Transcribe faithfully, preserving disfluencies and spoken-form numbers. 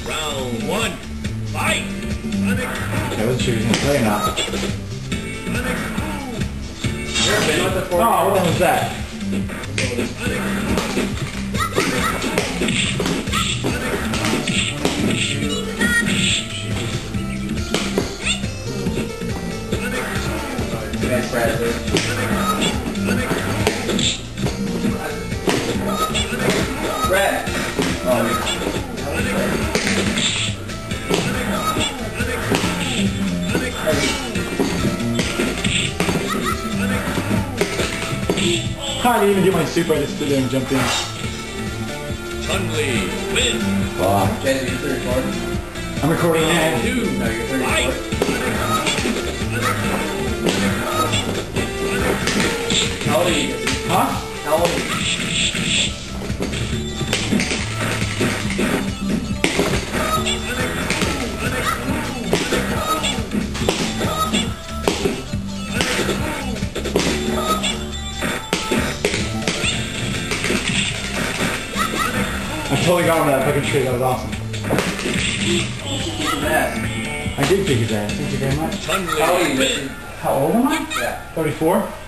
Round one. Fight. I wasn't sure he was going to play or not. Oh, what was that? Thanks, Bradley. Brad. Oh, I didn't even get my super, I just stood there and jumped in. Chun-Li win. Wow. Jazzy, you're third recording? I'm recording now. Two. No, you're third Fight. recording. How old are you? Huh? How old are you? I totally got him that fucking tree, that was awesome. Yeah. I did kick his ass, thank you very much. Chun-Li How old are you? win. How old am I? Yeah. thirty-four?